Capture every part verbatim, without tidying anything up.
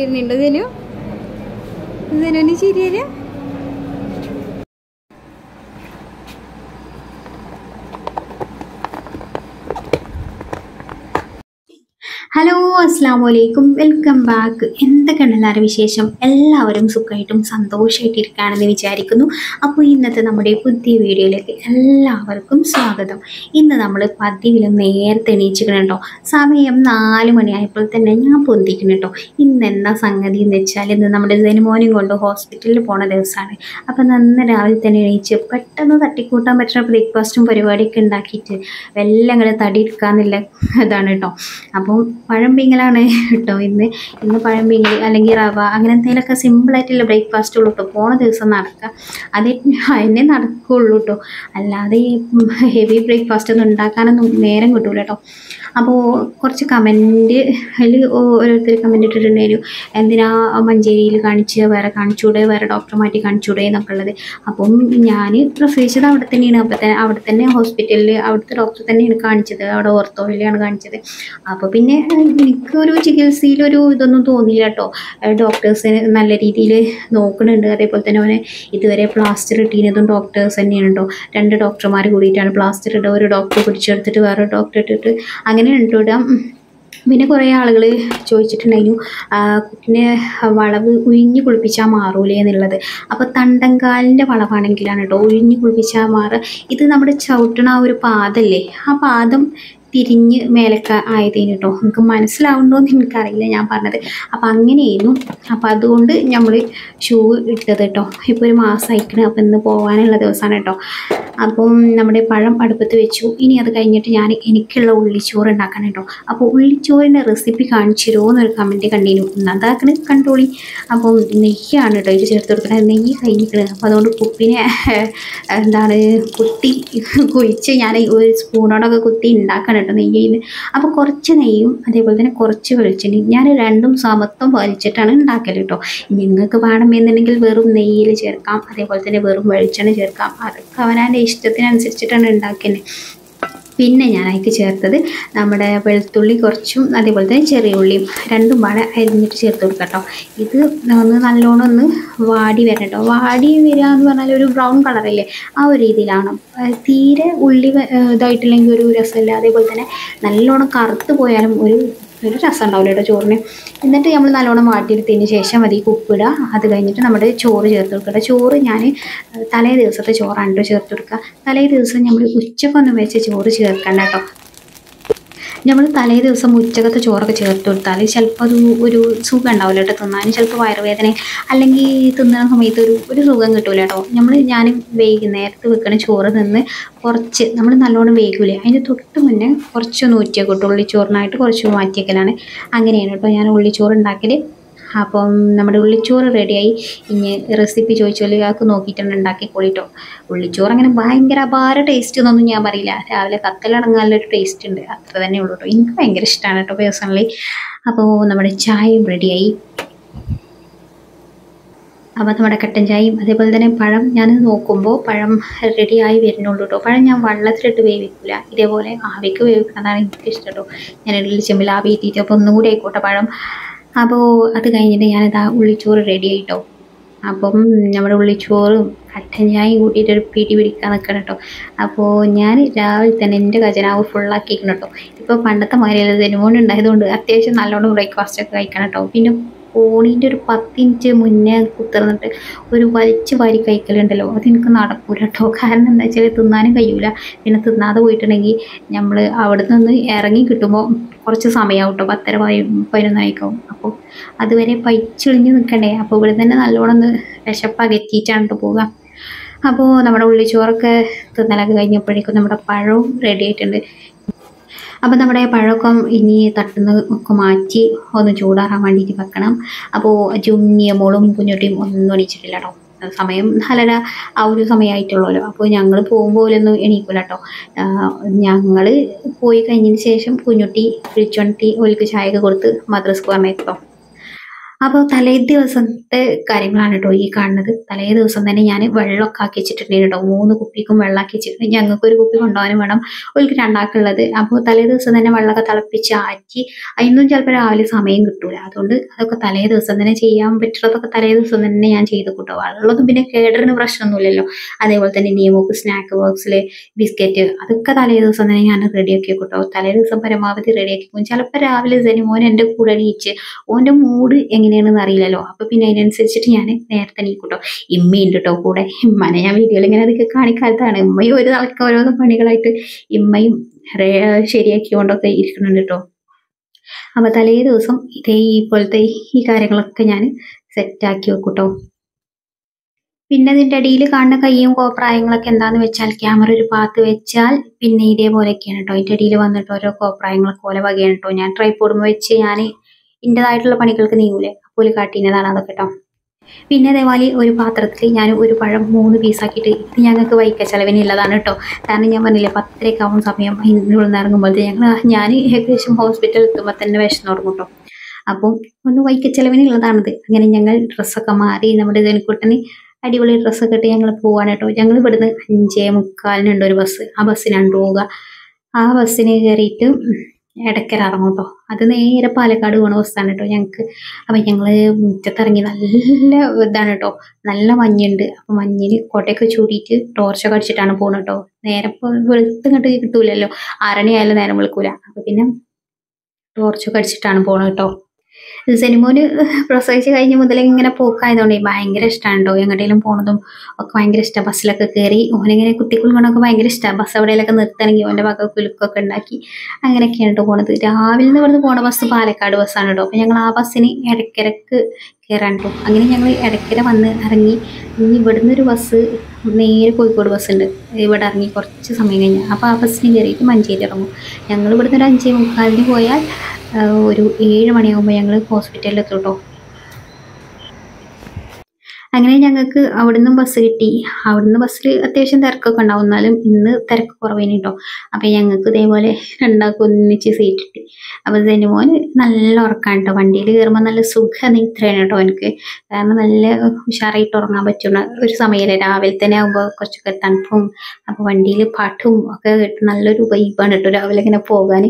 വരുന്നുണ്ടോ ഇതിനു ഇതിനു ശരിയല്ല ഹലോ അസ്സലാമു അലൈക്കും വെൽക്കം ബാക്ക്. എന്തൊക്കെയാണ് എല്ലാവരും വിശേഷം? എല്ലാവരും സുഖമായിട്ടും സന്തോഷമായിട്ടിരിക്കുകയാണെന്ന് വിചാരിക്കുന്നു. അപ്പോൾ ഇന്നത്തെ നമ്മുടെ പുതിയ വീഡിയോയിലേക്ക് എല്ലാവർക്കും സ്വാഗതം. ഇന്ന് നമ്മൾ പതിവിലും നേരത്തെ എണീച്ചിരിക്കണം കേട്ടോ. സമയം നാല് മണിയായപ്പോൾ തന്നെ ഞാൻ പൊന്തിക്കണം കേട്ടോ. ഇന്ന് എന്താ സംഗതി എന്ന് വെച്ചാൽ ഇന്ന് നമ്മുടെ ജനുമോനെയും കൊണ്ട് ഹോസ്പിറ്റലിൽ പോണ ദിവസമാണ്. അപ്പോൾ നന്ന് രാവിലെ തന്നെ എണീച്ച് പെട്ടെന്ന് തട്ടിക്കൂട്ടാൻ പറ്റുന്ന ബ്രേക്ക്ഫാസ്റ്റും പരിപാടിയൊക്കെ ഉണ്ടാക്കിയിട്ട് വെല്ലം കൂടെ തടി എടുക്കാമെന്നില്ല ഇതാണ് കേട്ടോ. അപ്പോൾ പഴം പീങ്ങലാണ് കേട്ടോ ഇന്ന് ഇന്ന് പഴം പീങ്ങൽ അല്ലെങ്കിൽ റവ അങ്ങനെ എന്തെങ്കിലുമൊക്കെ സിമ്പിളായിട്ടുള്ള ബ്രേക്ക്ഫാസ്റ്റ് ഉള്ളൂ കേട്ടോ. പോണ ദിവസം നടക്കുക അതേ അതിനെ നടക്കുകയുള്ളൂ കേട്ടോ. അല്ലാതെ ഈ ഹെവി ബ്രേക്ക്ഫാസ്റ്റ് ഒന്നും ഉണ്ടാക്കാനൊന്നും നേരം കിട്ടൂല കേട്ടോ. അപ്പോൾ കുറച്ച് കമൻറ്റ് അതിൽ ഓരോരുത്തർ കമൻറ്റ് ഇട്ടിട്ടുണ്ടായിരുന്നു, എന്തിനാ മഞ്ചേരിയിൽ കാണിച്ച് വേറെ കാണിച്ചൂടെ, വേറെ ഡോക്ടറെ മാറ്റി കാണിച്ചൂടെ എന്നൊക്കെ ഉള്ളത്. അപ്പം ഞാൻ പ്രസവിച്ചത് അവിടെ തന്നെയാണ്. അപ്പോൾ തന്നെ അവിടെ തന്നെ ഹോസ്പിറ്റലിൽ അവിടുത്തെ ഡോക്ടറെ തന്നെയാണ് കാണിച്ചത്. അവിടെ ഓർത്തോയിലാണ് കാണിച്ചത്. അപ്പോൾ പിന്നെ എനിക്കൊരു ചികിത്സയിലൊരു ഇതൊന്നും തോന്നിയില്ല കേട്ടോ. ഡോക്ടേഴ്സ് നല്ല രീതിയിൽ നോക്കുന്നുണ്ട്. അതേപോലെ തന്നെ അവനെ ഇതുവരെ പ്ലാസ്റ്റർ ഇട്ടിരുന്നതും ഡോക്ടേഴ്സ് തന്നെയാണ് കേട്ടോ. രണ്ട് ഡോക്ടർമാർ കൂടിയിട്ടാണ് പ്ലാസ്റ്റർ ഇടുക. ഒരു ഡോക്ടർ പിടിച്ചെടുത്തിട്ട് വേറെ ഡോക്ടർ ഇട്ടിട്ട് അങ്ങനെ ഉണ്ട് ഇടാം. പിന്നെ കുറേ ആളുകൾ ചോദിച്ചിട്ടുണ്ടായിരുന്നു കുട്ടിനെ വളവ് ഉഴിഞ്ഞ് കുളിപ്പിച്ചാൽ മാറൂലേ എന്നുള്ളത്. അപ്പോൾ തണ്ടങ്കാലിൻ്റെ വളവാണെങ്കിലാണ് കേട്ടോ ഉഴിഞ്ഞ് കുളിപ്പിച്ചാൽ മാറുക. ഇത് നമ്മുടെ ചവിട്ടണ ആ ഒരു പാദമല്ലേ, ആ പാദം തിരിഞ്ഞ് മേലൊക്കെ ആയതേന് കേട്ടോ. നിങ്ങൾക്ക് മനസ്സിലാവുണ്ടോയെന്ന് എനിക്കറിയില്ല ഞാൻ പറഞ്ഞത്. അപ്പം അങ്ങനെയായിരുന്നു. അപ്പം അതുകൊണ്ട് നമ്മൾ ഷൂ ഇട്ടത് കേട്ടോ. ഇപ്പോൾ ഒരു മാസം അയക്കണം. അപ്പം ഇന്ന് പോകാനുള്ള ദിവസമാണ് കേട്ടോ. അപ്പം നമ്മുടെ പഴം അടുപ്പത്ത് വെച്ചു. ഇനി അത് കഴിഞ്ഞിട്ട് ഞാൻ എനിക്കുള്ള ഉള്ളിച്ചോറ് ഉണ്ടാക്കണം കേട്ടോ. അപ്പോൾ ഉള്ളിച്ചോറിൻ്റെ റെസിപ്പി കാണിച്ചു തരുമോ എന്നൊരു കമൻറ്റ് കണ്ടിരുന്നു. അതാക്കണ കണ്ടോളി. അപ്പം നെയ്യാണ് കേട്ടോ ഇത് ചേർത്ത് കൊടുക്കണം. നെയ്യ് കഴിഞ്ഞിരിക്കണം. അപ്പോൾ അതുകൊണ്ട് കുപ്പിനെ എന്താണ് കുത്തി കുഴിച്ച് ഞാൻ ഒരു സ്പൂണോടൊക്കെ കുത്തി ഉണ്ടാക്കണം കേട്ടോ നെയ്യിൽ. അപ്പോൾ കുറച്ച് നെയ്യും അതേപോലെ തന്നെ കുറച്ച് വെളിച്ചെണ്ണയും ഞാൻ രണ്ടും സമത്വം പാലിച്ചിട്ടാണ് ഉണ്ടാക്കൽ കേട്ടോ. നിങ്ങൾക്ക് വേണമെന്നുണ്ടെങ്കിൽ വെറും നെയ്യിൽ ചേർക്കാം, അതേപോലെ തന്നെ വെറും വെളിച്ചെണ്ണ ചേർക്കാം. അതൊക്കെ അവനവൻ്റെ ഇഷ്ടത്തിനനുസരിച്ചിട്ടാണ് ഉണ്ടാക്കുന്നത്. പിന്നെ ഞാൻ അതിലേക്ക് ചേർത്തത് നമ്മുടെ വെളുത്തുള്ളി കുറച്ചും അതേപോലെ തന്നെ ചെറിയ ഉള്ളിയും രണ്ടും പാടെ അരിഞ്ഞിട്ട് ചേർത്ത് കൊടുക്കാം കേട്ടോ. ഇത് ഒന്ന് നല്ലോണം ഒന്ന് വാടി വരണം കേട്ടോ. വാടി വരിക എന്ന് പറഞ്ഞാൽ ഒരു ബ്രൗൺ കളറല്ലേ, ആ ഒരു രീതിയിലാണ്. തീരെ ഉള്ളി ഇതായിട്ടില്ലെങ്കിൽ ഒരു രസമില്ല. അതേപോലെ തന്നെ നല്ലോണം കറുത്ത് പോയാലും ഒരു ഒരു രസം ഉണ്ടാവില്ല കേട്ടോ ചോറിന്. എന്നിട്ട് നമ്മൾ നല്ലോണം വാട്ടിയെടുത്തതിന് ശേഷം അതിൽ ഉപ്പിടുക. അത് കഴിഞ്ഞിട്ട് നമ്മുടെ ചോറ് ചേർത്ത് കൊടുക്കുക. ചോറ് ഞാൻ തലേ ദിവസത്തെ ചോറാണ് കേട്ടോ ചേർത്ത് കൊടുക്കുക. തലേ ദിവസം നമ്മൾ ഉച്ചക്കൊന്നും വെച്ച് ചോറ് ചേർക്കണ്ട കേട്ടോ. നമ്മൾ തലേ ദിവസം ഉച്ചക്കത്തെ ചോറൊക്കെ ചേർത്ത് കൊടുത്താൽ ചിലപ്പോൾ അത് ഒരു സുഖം ഉണ്ടാവില്ല കേട്ടോ തിന്നാൻ. ചിലപ്പോൾ വയറുവേദന അല്ലെങ്കിൽ തിന്നുന്ന സമയത്ത് ഒരു ഒരു സുഖം കിട്ടൂല കേട്ടോ. നമ്മൾ ഞാൻ വൈകുന്നേരത്ത് വെക്കണ ചോറ് നിന്ന് കുറച്ച് നമ്മൾ നല്ലോണം വേഗൂലേ അതിൻ്റെ തൊട്ട് മുന്നേ കുറച്ചൊന്ന് ഊറ്റിയൊക്കെ കിട്ടും. ഉള്ളിച്ചോറിനായിട്ട് കുറച്ച് മാറ്റിയൊക്കെയാണ്. അങ്ങനെയാണ് കേട്ടോ ഞാൻ ഉള്ളിച്ചോറ് ഉണ്ടാക്കൽ. അപ്പം നമ്മുടെ ഉള്ളിച്ചോറ് റെഡിയായി. ഇനി റെസിപ്പി ചോദിച്ചാൽ ആൾക്ക് നോക്കിയിട്ടാണ് ഉണ്ടാക്കിക്കോളിട്ടോ. ഉള്ളിച്ചോറ് അങ്ങനെ ഭയങ്കര അപാര ടേസ്റ്റ് എന്നൊന്നും ഞാൻ പറയില്ല. രാവിലെ കത്തലടങ്ങാനുള്ളൊരു ടേസ്റ്റ് ഉണ്ട്, അത്ര തന്നെ ഉള്ളൂ കേട്ടോ. എനിക്ക് ഭയങ്കര ഇഷ്ടമാണ് കേട്ടോ പേഴ്സണലി. അപ്പോൾ നമ്മുടെ ചായയും റെഡിയായി. അപ്പോൾ നമ്മുടെ കട്ടൻ ചായയും അതേപോലെ തന്നെ പഴം ഞാൻ നോക്കുമ്പോൾ പഴം റെഡിയായി വരുന്നുള്ളൂ കേട്ടോ. പഴം ഞാൻ വെള്ളത്തിലിട്ട് വേവിക്കില്ല, ഇതേപോലെ ആവിക്ക് വേവിക്കുന്നതാണ് എനിക്കിഷ്ടം കേട്ടോ. ഞാൻ ഇഡ്ഡലി ചെമ്പിൽ ആവി ഇട്ടിട്ട് അപ്പോൾ ഒന്നും കൂടി ആയിക്കോട്ടെ പഴം. അപ്പോൾ അത് കഴിഞ്ഞിട്ട് ഞാനിതാ ഉള്ളിച്ചോറ് റെഡി ആയിട്ടോ. അപ്പം നമ്മുടെ ഉള്ളിച്ചോറും കട്ടൻ ചായയും കൂട്ടിയിട്ടൊരു പിടി പിടിക്കാൻ നിൽക്കണം കേട്ടോ. അപ്പോൾ ഞാൻ രാവിലെ തന്നെ എൻ്റെ ഖജനാവ് ഫുള്ളാക്കിയിരിക്കണം കേട്ടോ. ഇപ്പോൾ പണ്ടത്തെ മാതിരിയല്ല, ജനുമോൻ ഉണ്ടായതുകൊണ്ട് അത്യാവശ്യം നല്ലോണം ബ്രേക്ക്ഫാസ്റ്റൊക്കെ കഴിക്കണം കേട്ടോ. പിന്നെ ഓണീൻ്റെ ഒരു പത്ത് മിനിറ്റ് മുന്നേ കുത്തിർന്നിട്ട് ഒരു വലിച്ച് വാരി കഴിക്കലുണ്ടല്ലോ, അതെനിക്ക് നടക്കൂല കേട്ടോ. കാരണം എന്താ വെച്ചാൽ തിന്നാനും കഴിയൂല. പിന്നെ തിന്നാതെ പോയിട്ടുണ്ടെങ്കിൽ നമ്മൾ അവിടെ നിന്ന് ഇറങ്ങി കിട്ടുമ്പോൾ കുറച്ച് സമയമാവും കേട്ടോ. പത്തര പതിനൊന്നായിക്കാവും. അപ്പോൾ അതുവരെ പൈച്ചൊളിഞ്ഞ് നിൽക്കണ്ടേ. അപ്പോൾ ഇവിടെ തന്നെ നല്ലോണം ഒന്ന് വിശപ്പകറ്റിയിട്ടാണ് കേട്ടോ പോവുക. അപ്പോൾ നമ്മുടെ ഉള്ളിച്ചോറൊക്കെ തിന്നലൊക്കെ കഴിഞ്ഞപ്പോഴേക്കും നമ്മുടെ പഴവും റെഡി ആയിട്ടുണ്ട്. അപ്പോൾ നമ്മുടെ പഴമൊക്കെ ഇനി തട്ടുന്ന ഒക്കെ മാറ്റി ഒന്ന് ചൂടാറാൻ വേണ്ടിയിട്ട് വെക്കണം. അപ്പോൾ ജുമ്മിയ മോളും കുഞ്ഞുട്ടിയും ഒന്നും എണീച്ചിട്ടില്ല കേട്ടോ. സമയം നാലര ആ ഒരു സമയമായിട്ടുള്ളല്ലോ. അപ്പോൾ ഞങ്ങൾ പോകുമ്പോൾ ഒന്നും എണീക്കില്ല കേട്ടോ. ഞങ്ങൾ പോയി കഴിഞ്ഞതിന് ശേഷം കുഞ്ഞുട്ടി വിളിച്ചോണ്ടി ഒലിക്ക് ചായയൊക്കെ കൊടുത്ത് മദ്രസക്ക് പറഞ്ഞേട്ടോ. അപ്പോൾ തലേ ദിവസത്തെ കാര്യങ്ങളാണ് കേട്ടോ ഈ കാണുന്നത്. തലേ ദിവസം തന്നെ ഞാൻ വെള്ളമൊക്കെ ആക്കി വെച്ചിട്ടുണ്ടായിരുന്നു കേട്ടോ. മൂന്ന് കുപ്പിക്കും വെള്ളമാക്കി വെച്ചിട്ടുണ്ട്. ഞങ്ങൾക്ക് ഒരു കുപ്പി കൊണ്ടുപോകാനും വേണം, ഒരു രണ്ടാക്കുള്ളത്. അപ്പോൾ തലേ ദിവസം തന്നെ വെള്ളമൊക്കെ തിളപ്പിച്ച് ആറ്റി. അതിനൊന്നും ചിലപ്പോൾ രാവിലെ സമയം കിട്ടൂല. അതുകൊണ്ട് അതൊക്കെ തലേ ദിവസം തന്നെ ചെയ്യാൻ പറ്റുന്നതൊക്കെ തലേ ദിവസം തന്നെ ഞാൻ ചെയ്ത് കൂട്ടോ. വെള്ളമൊന്നും പിന്നെ കേടറിന് പ്രശ്നമൊന്നുമില്ലല്ലോ. അതേപോലെ തന്നെ നിയമക്ക് സ്നാക്ക് ബോക്സിൽ ബിസ്ക്കറ്റ് അതൊക്കെ തലേ ദിവസം തന്നെ ഞാൻ റെഡിയാക്കി കൂട്ടോ. തലേ ദിവസം പരമാവധി റെഡിയാക്കി പോകും. ചിലപ്പോൾ രാവിലെ ജനിമോൻ എൻ്റെ കൂടെ എണീച്ച് ഓൻ്റെ മൂഡ് എങ്ങനെയാണെന്ന് അറിയില്ലല്ലോ. അപ്പൊ പിന്നെ അതിനനുസരിച്ചിട്ട് ഞാൻ നേരത്തെ എണീക്കൂട്ടോ. ഇമ്മയുണ്ട് കേട്ടോ കൂടെ. ഇമ്മനെ ഞാൻ വീഡിയോയിൽ ഇങ്ങനെ അതൊക്കെ കാണിക്കാത്തതാണ്. ഇമ്മയും ഒരു നാൾക്ക് ഓരോന്ന് പണികളായിട്ട് ഇമ്മയും ശരിയാക്കിക്കൊണ്ടൊക്കെ ഇരിക്കുന്നുണ്ട് കേട്ടോ. അപ്പൊ തലേ ദിവസം ഇതേ ഇപ്പോഴത്തെ ഈ കാര്യങ്ങളൊക്കെ ഞാൻ സെറ്റാക്കി വെക്കൂട്ടോ. പിന്നെ അതിൻ്റെ അടിയിൽ കാണുന്ന കയ്യും കോപ്രായങ്ങളൊക്കെ എന്താന്ന് വെച്ചാൽ ക്യാമറ ഒരു ഭാഗത്ത് വെച്ചാൽ പിന്നെ ഇതേപോലെയൊക്കെയാണ് കേട്ടോ. അതിൻ്റെ അടിയിൽ വന്നിട്ട് ഓരോ കോപ്രായങ്ങളൊക്കെ ഓല വകയാണ് കേട്ടോ. ഞാൻ ട്രൈപോഡും വെച്ച് ഞാൻ ഇൻ്റെതായിട്ടുള്ള പണികൾക്ക് നീങ്ങൂലേ, അപ്പോൾ കാട്ടിനതാണ് അതൊക്കെ കേട്ടോ. പിന്നെ അതേപോലെ ഒരു പാത്രത്തിൽ ഞാൻ ഒരു പഴം മൂന്ന് പീസാക്കിയിട്ട്, ഇത് ഞങ്ങൾക്ക് വൈക്ക ചെലവിനുള്ളതാണ് കേട്ടോ. കാരണം ഞാൻ പറഞ്ഞില്ലേ പത്തരയൊക്കെ ആവുന്ന സമയം ഇന്ന് ഇറങ്ങുമ്പോഴത്തെ ഞങ്ങൾ ഞാൻ ഏകദേശം ഹോസ്പിറ്റലിൽ എത്തുമ്പോൾ തന്നെ വിഷം തുടങ്ങും കേട്ടോ. അപ്പം ഒന്ന് വൈക്ക ചെലവിനുള്ളതാണിത്. അങ്ങനെ ഞങ്ങൾ ഡ്രസ്സൊക്കെ മാറി നമ്മുടെ ജനക്കൂട്ടന് അടിപൊളി ഡ്രസ്സൊക്കെ ഇട്ട് ഞങ്ങൾ പോവാണ് കേട്ടോ. ഞങ്ങൾ ഇവിടുന്ന് അഞ്ചേ മുക്കാലിനുണ്ട് ഒരു ബസ്. ആ ബസ്സിനാണ് പോവുക. ആ ബസ്സിന് കയറിയിട്ട് ഇടയ്ക്കര ഇറങ്ങും കേട്ടോ. അത് നേരെ പാലക്കാട് പോണ ബസ്സാണ് കേട്ടോ ഞങ്ങൾക്ക്. അപ്പം ഞങ്ങൾ മുറ്റത്തിറങ്ങി നല്ല ഇതാണ് കേട്ടോ, നല്ല മഞ്ഞുണ്ട്. അപ്പം മഞ്ഞിൽ കോട്ടയൊക്കെ ചൂടിയിട്ട് ടോർച്ചൊക്കെ അടിച്ചിട്ടാണ് പോകുന്നത് കേട്ടോ. നേരെ ഇപ്പോൾ വെളുത്തിങ്ങോട്ട് കിട്ടൂലല്ലോ, ആറണി ആയാലും നേരം വെളുക്കൂല. അപ്പം പിന്നെ ടോർച്ചൊക്കെ അടിച്ചിട്ടാണ് പോകുന്നത് കേട്ടോ. സെനിമോന് പ്രസവിച്ച് കഴിഞ്ഞ് മുതലേ ഇങ്ങനെ പോക്കായതുകൊണ്ട് ഭയങ്കര ഇഷ്ടമാണ് കേട്ടോ. എങ്ങോട്ടെങ്കിലും പോണതും ഒക്കെ ഭയങ്കര ഇഷ്ടമാണ്. ബസ്സിലൊക്കെ കയറി ഓനിങ്ങനെ കുത്തിക്കുളുങ്ങണമൊക്കെ ഭയങ്കര ഇഷ്ടമാണ്. ബസ് എവിടെയെങ്കിലൊക്കെ നിർത്തണമെങ്കിൽ ഓൻ്റെ ഭാഗം കുലുക്കൊക്കെ ഉണ്ടാക്കി അങ്ങനെയൊക്കെയാണ് കേട്ടോ പോണത്. രാവിലെ നിന്ന് ഇവിടുന്ന് പോണ ബസ് പാലക്കാട് ബസ്സാണ് കേട്ടോ. അപ്പോൾ ഞങ്ങൾ ആ ബസ്സിന് ഇടയ്ക്കിടയ്ക്ക് കയറാൻ കേട്ടോ. അങ്ങനെ ഞങ്ങൾ ഇടയ്ക്കര വന്ന് ഇറങ്ങി. ഇനി ഇവിടുന്ന് ഒരു ബസ് നേരെ കോഴിക്കോട് ബസ്സുണ്ട്, ഇവിടെ ഇറങ്ങി കുറച്ച് സമയം കഴിഞ്ഞാൽ. അപ്പോൾ ആ ബസ്സിന് കയറിയിട്ട് മഞ്ചേരി ഇറങ്ങും. ഞങ്ങൾ ഇവിടുന്ന് ഒരു അഞ്ചേ മുക്കാലിന് പോയാൽ ഒരു ഏഴ് മണിയാകുമ്പോൾ ഞങ്ങൾ ഹോസ്പിറ്റലിൽ എത്തും കേട്ടോ. അങ്ങനെ ഞങ്ങൾക്ക് അവിടുന്ന് ബസ് കിട്ടി. അവിടുന്ന് ബസ്സിൽ അത്യാവശ്യം തിരക്കൊക്കെ ഉണ്ടാവും, എന്നാലും ഇന്ന് തിരക്ക് കുറവേനി കേട്ടോ. അപ്പം ഞങ്ങൾക്ക് ഇതേപോലെ രണ്ടാൾക്ക് ഒന്നിച്ച് സീറ്റ് കിട്ടി. അപ്പോൾ ജനുമോന് നല്ല ഉറക്കാണ് കേട്ടോ. വണ്ടിയിൽ കയറുമ്പോൾ നല്ല സുഖനിദ്രയാണ് കേട്ടോ എനിക്ക്. കാരണം നല്ല ഉഷാറായിട്ട് ഉറങ്ങാൻ പറ്റുന്ന ഒരു സമയമല്ലേ, രാവിലെ തന്നെ ആകുമ്പോൾ കുറച്ചൊക്കെ തണുപ്പും. അപ്പോൾ വണ്ടിയിൽ പാട്ടും ഒക്കെ കേട്ട് നല്ലൊരു വൈബാണ് കേട്ടോ രാവിലെ ഇങ്ങനെ പോകാൻ.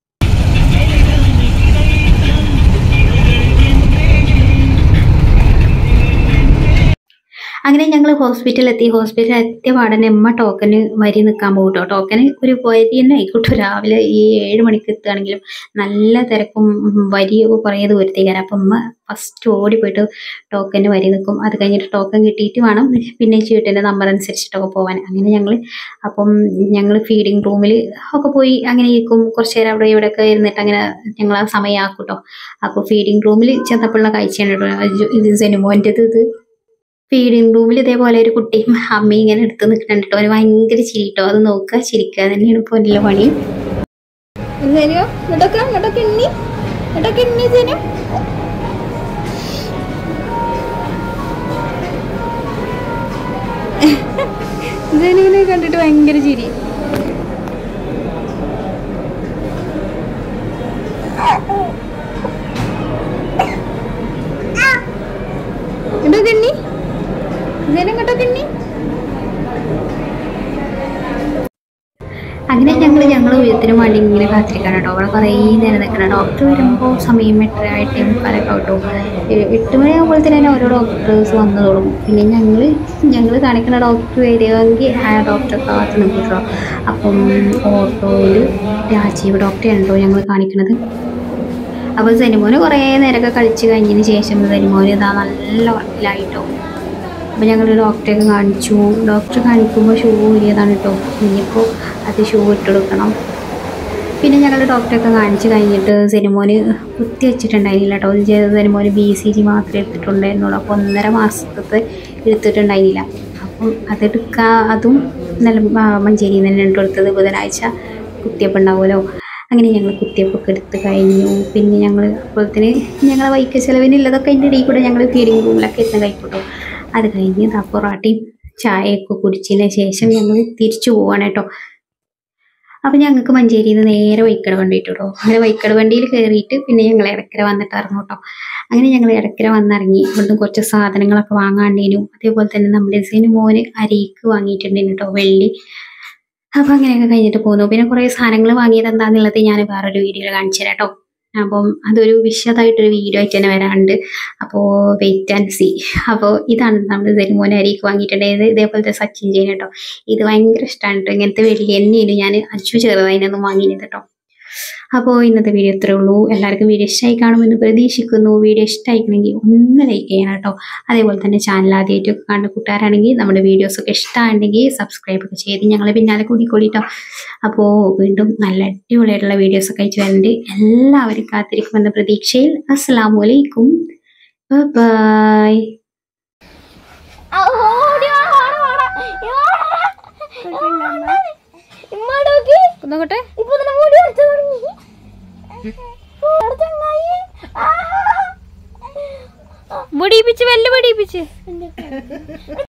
അങ്ങനെ ഞങ്ങൾ ഹോസ്പിറ്റലിൽ എത്തി. ഹോസ്പിറ്റലിൽ എത്തിയ പാടന്നെ അമ്മ ടോക്കന് വരി നിൽക്കാൻ പോകും കേട്ടോ. ടോക്കന് ഒരു വരി തന്നെ ആയിക്കോട്ടെ. രാവിലെ ഈ ഏഴ് മണിക്ക് എത്തുകയാണെങ്കിലും നല്ല തിരക്കും വരിയൊക്കെ കുറേ ദൂരത്തേക്കാണ്. അപ്പം അമ്മ ഫസ്റ്റ് ഓടി പോയിട്ട് ടോക്കന് വരി നിൽക്കും. അത് കഴിഞ്ഞിട്ട് ടോക്കൺ കിട്ടിയിട്ട് വേണം പിന്നെ ചീട്ടിൻ്റെ നമ്പർ അനുസരിച്ചിട്ടൊക്കെ പോകാൻ. അങ്ങനെ ഞങ്ങൾ അപ്പം ഞങ്ങൾ ഫീഡിങ് റൂമിൽ ഒക്കെ പോയി അങ്ങനെ ഇരിക്കും. കുറച്ച് നേരം അവിടെ ഇവിടെയൊക്കെ ഇരുന്നിട്ട് അങ്ങനെ ഞങ്ങൾ ആ സമയമാക്കും കേട്ടോ. അപ്പോൾ ഫീഡിങ് റൂമിൽ ചെന്നപ്പോഴുള്ള കാഴ്ചയാണ് കേട്ടോ ഇത് സെനുമോൻ്റെത്. ഇത് ഫീഡിങ് റൂമിൽ ഇതേപോലെ ഒരു കുട്ടിയും അമ്മയും ഇങ്ങനെ എടുത്ത് നിൽക്കുന്നുണ്ട് കേട്ടോ. അവന് ഭയങ്കര ചിരി കേട്ടോ. അത് നോക്കുക ചിരിക്കുക തന്നെയാണ് ഇപ്പോൾ എല്ലാ പണി. ജനുവിനെ കണ്ടിട്ട് ഭയങ്കര ചിരി. എന്താ കണ്ണി ജനം കേട്ടോ കണ്ണി. അങ്ങനെ ഞങ്ങൾ ഞങ്ങൾ ഉയരത്തിന് വേണ്ടി ഇങ്ങനെ കാത്തിരിക്കണം കേട്ടോ. അവിടെ കുറേ നേരം നിൽക്കണം. ഡോക്ടർ വരുമ്പോൾ സമയം എട്ടര എട്ടേ മുക്കാലൊക്കെ കേട്ടോ. എട്ട് മണിയാകുമ്പോഴത്തേന് തന്നെ ഓരോ ഡോക്ടേഴ്സ് വന്നു തുടങ്ങും. പിന്നെ ഞങ്ങൾ ഞങ്ങൾ കാണിക്കുന്ന ഡോക്ടർ വരികയെങ്കിൽ ആ ഡോക്ടറെ കാത്ത് നിൽക്കും കേട്ടോ. അപ്പം ഓട്ടോയിൽ രാജീവ് ഡോക്ടറെയാണ് കേട്ടോ ഞങ്ങൾ കാണിക്കുന്നത്. അപ്പോൾ സെനിമോന് കുറേ നേരമൊക്കെ കളിച്ച് കഴിഞ്ഞതിന് ശേഷം സെനിമോന് ഇതാ നല്ല ഉറക്കിലായിട്ടോ. അപ്പോൾ ഞങ്ങൾ ഡോക്ടറെയൊക്കെ കാണിച്ചു. ഡോക്ടർ കാണിക്കുമ്പോൾ ഷൂ ഊരിയതാണ് കേട്ടോ. ഇനിയിപ്പോൾ അത് ഷൂ ഇട്ടെടുക്കണം. പിന്നെ ഞങ്ങൾ ഡോക്ടറെയൊക്കെ കാണിച്ച് കഴിഞ്ഞിട്ട് സെനിമോന് കുത്തി വെച്ചിട്ടുണ്ടായിരുന്നില്ല കേട്ടോ. സെനിമോന് ബി സി ജി മാത്രമേ എടുത്തിട്ടുണ്ടായിരുന്നുള്ളൂ. അപ്പോൾ ഒന്നര മാസത്തെ എടുത്തിട്ടുണ്ടായിരുന്നില്ല. അപ്പം അതെടുക്കുക അതും നല്ല മഞ്ചേരിയിൽ നിന്ന് തന്നെ എടുത്തത്. ബുധനാഴ്ച കുത്തിയപ്പം ഉണ്ടാവുമല്ലോ. അങ്ങനെ ഞങ്ങൾ കുത്തിയപ്പൊക്കെ എടുത്ത് കഴിഞ്ഞു. പിന്നെ ഞങ്ങൾ അപ്പോഴത്തേന് ഞങ്ങൾ വൈക്ക ചിലവിനുള്ളതൊക്കെ അതിൻ്റെ ഇടയിൽ കൂടെ ഞങ്ങൾ ഫീഡിങ് റൂമിലൊക്കെ എത്തുന്ന കഴിക്കട്ടോ. അത് കഴിഞ്ഞ് പൊറാട്ടയും ചായയൊക്കെ കുടിച്ചതിന് ശേഷം ഞങ്ങൾ തിരിച്ചു പോവാണ് കേട്ടോ. അപ്പോൾ ഞങ്ങൾക്ക് മഞ്ചേരിയിൽ നിന്ന് നേരെ വൈക്കട വണ്ടി കിട്ടുമോ. അങ്ങനെ വൈക്കട വണ്ടിയിൽ കയറിയിട്ട് പിന്നെ ഞങ്ങൾ ഇടക്കര വന്നിട്ടായിരുന്നു കേട്ടോ. അങ്ങനെ ഞങ്ങൾ ഇടക്കര വന്നിറങ്ങി. ഇവിടുന്ന് കുറച്ച് സാധനങ്ങളൊക്കെ വാങ്ങാണ്ടേനു. അതേപോലെ തന്നെ നമ്മുടെ സിനിമോന് അരിക്ക് വാങ്ങിയിട്ടുണ്ടേനു കേട്ടോ, വെള്ളി. അപ്പോൾ അങ്ങനെയൊക്കെ കഴിഞ്ഞിട്ട് പോന്നു. പിന്നെ കുറേ സാധനങ്ങൾ വാങ്ങിയത് എന്താണെന്നുള്ളത് ഞാൻ വേറൊരു വീഡിയോയിൽ കാണിച്ചു തരാം കേട്ടോ. അപ്പം അതൊരു വിശദമായിട്ടൊരു വീഡിയോ ആയിട്ട് തന്നെ വരാറുണ്ട്. അപ്പോൾ വെയിറ്റ് ആൻഡ് സി. അപ്പോൾ ഇതാണ് നമ്മൾ സിനിമോന് അരിക്ക് വാങ്ങിയിട്ടുണ്ടായത്. ഇതേപോലത്തെ സച്ചിൻ ചെയിൻ കേട്ടോ. ഇത് ഭയങ്കര ഇഷ്ടമാണ് കേട്ടോ. ഇങ്ങനത്തെ വെള്ളി തന്നെയാണ് ഞാൻ അച്ചു ചെറുതായിനൊന്നും വാങ്ങിയത് കേട്ടോ. അപ്പോൾ ഇന്നത്തെ വീഡിയോ ഇത്രേ ഉള്ളൂ. എല്ലാവർക്കും വീഡിയോ ഇഷ്ടമായി കാണുമെന്ന് പ്രതീക്ഷിക്കുന്നു. വീഡിയോ ഇഷ്ടമായിക്കണമെങ്കിൽ ഒന്ന് ലൈക്ക് ചെയ്യണം കേട്ടോ. അതേപോലെ തന്നെ ചാനൽ ആദ്യമായിട്ടൊക്കെ കണ്ട കൂട്ടുകാരാണെങ്കിൽ നമ്മുടെ വീഡിയോസൊക്കെ ഇഷ്ടമാണെങ്കിൽ സബ്സ്ക്രൈബ് ഒക്കെ ചെയ്ത് ഞങ്ങളെ പിന്നാലെ കൂടിക്കൂടി കേട്ടോ. അപ്പോൾ വീണ്ടും നല്ല അടിപൊളിയായിട്ടുള്ള വീഡിയോസൊക്കെ അയച്ചു വരുന്നുണ്ട്. എല്ലാവരും കാത്തിരിക്കുമെന്ന പ്രതീക്ഷയിൽ അസ്സലാമു അലൈക്കും, ബൈ. മുടിപ്പിച്ച് വെല്ല് മുടിപ്പിച്ച്